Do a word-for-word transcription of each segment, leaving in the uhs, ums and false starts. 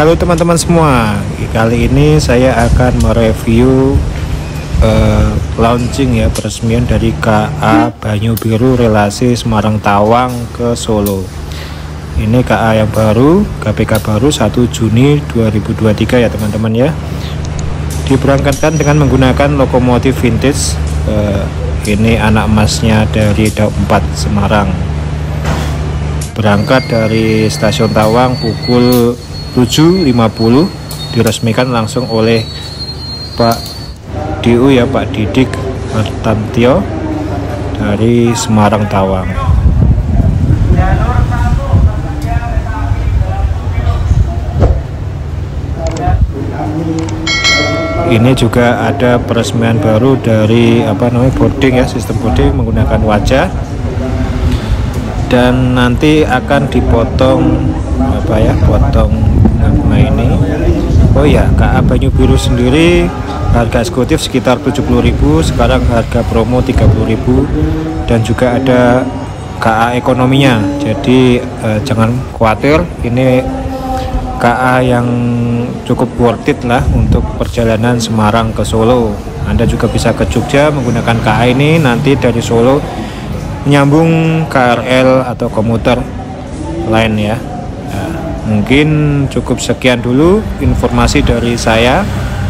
Halo teman-teman semua, kali ini saya akan mereview uh, launching ya peresmian dari K A Banyu Biru relasi Semarang Tawang ke Solo. Ini K A yang baru, K P K baru satu Juni dua ribu dua puluh tiga ya teman-teman ya. Diberangkatkan dengan menggunakan lokomotif vintage. Uh, ini anak emasnya dari Daup empat Semarang. Berangkat dari stasiun Tawang pukul tujuh lima puluh, diresmikan langsung oleh Pak D U ya, Pak Didik Martantio dari Semarang Tawang. Ini juga ada peresmian baru dari apa namanya boarding ya, sistem boarding menggunakan wajah, dan nanti akan dipotong apa ya, potong bunga ini. Oh ya, K A Banyu Biru sendiri harga eksekutif sekitar tujuh puluh ribu, sekarang harga promo tiga puluh ribu, dan juga ada K A ekonominya. Jadi eh, jangan khawatir, ini K A yang cukup worth it lah untuk perjalanan Semarang ke Solo. Anda juga bisa ke Jogja menggunakan K A ini, nanti dari Solo menyambung K R L atau komuter lain ya. Nah, mungkin cukup sekian dulu informasi dari saya.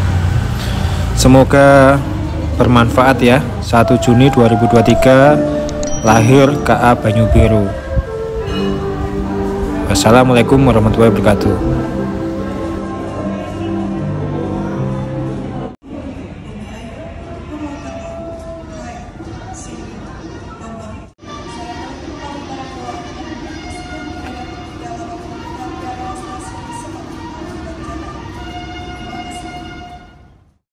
Semoga bermanfaat ya. satu Juni dua ribu dua puluh tiga lahir K A Banyu Biru. Wassalamualaikum warahmatullahi wabarakatuh.